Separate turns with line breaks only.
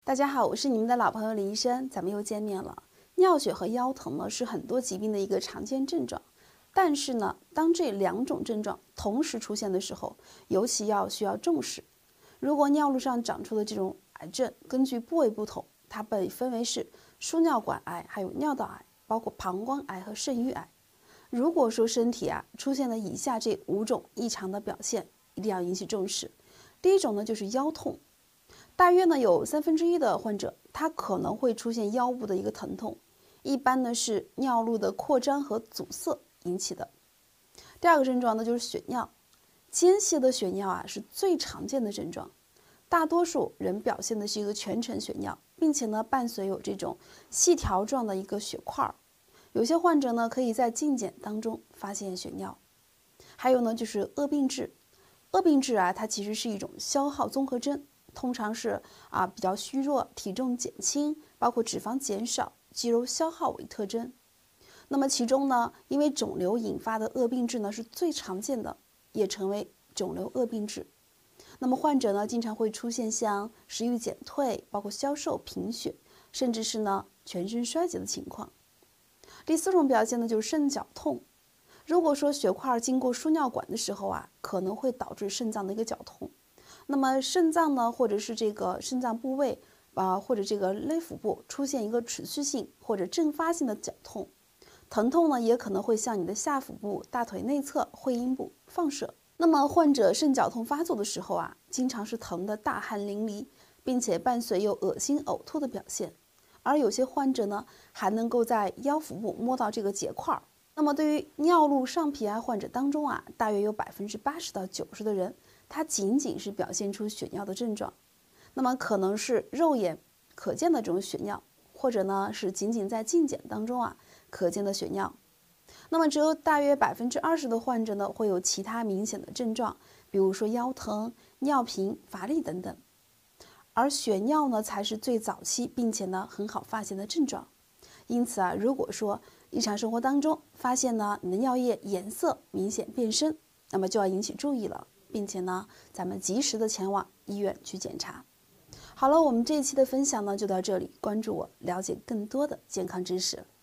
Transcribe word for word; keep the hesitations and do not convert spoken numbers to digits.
大家好，我是你们的老朋友李医生，咱们又见面了。尿血和腰疼呢是很多疾病的一个常见症状，但是呢，当这两种症状同时出现的时候，尤其要需要重视。如果尿路上长出的这种癌症，根据部位不同，它被分为是输尿管癌，还有尿道癌，包括膀胱癌和肾盂癌。如果说身体啊出现了以下这五种异常的表现，一定要引起重视。第一种呢就是腰痛。大约呢有三分之一的患者，他可能会出现腰部的一个疼痛，一般呢是尿路的扩张和阻塞引起的。第二个症状呢就是血尿，间歇的血尿啊是最常见的症状，大多数人表现的是一个全程血尿，并且呢伴随有这种细条状的一个血块，有些患者呢可以在镜检当中发现血尿。还有呢就是恶病质，恶病质啊它其实是一种消耗综合征。通常是啊比较虚弱，体重减轻，包括脂肪减少、肌肉消耗为特征。那么其中呢，因为肿瘤引发的恶病质呢是最常见的，也成为肿瘤恶病质。那么患者呢经常会出现像食欲减退，包括消瘦、贫血，甚至是呢全身衰竭的情况。第四种表现呢就是肾绞痛。如果说血块经过输尿管的时候啊，可能会导致肾脏的一个绞痛。那么肾脏呢，或者是这个肾脏部位啊、呃，或者这个肋腹部出现一个持续性或者阵发性的绞痛，疼痛呢也可能会向你的下腹部、大腿内侧、会阴部放射。那么患者肾绞痛发作的时候啊，经常是疼得大汗淋漓，并且伴随有恶心、呕吐的表现，而有些患者呢还能够在腰腹部摸到这个结块。那么对于尿路上皮癌患者当中啊，大约有百分之八十到九十的人，它仅仅是表现出血尿的症状，那么可能是肉眼可见的这种血尿，或者呢是仅仅在镜检当中啊可见的血尿。那么只有大约百分之二十的患者呢会有其他明显的症状，比如说腰疼、尿频、乏力等等。而血尿呢才是最早期并且呢很好发现的症状。因此啊，如果说日常生活当中发现呢你的尿液颜色明显变深，那么就要引起注意了，并且呢咱们及时的前往医院去检查。好了，我们这一期的分享呢就到这里，关注我，了解更多的健康知识。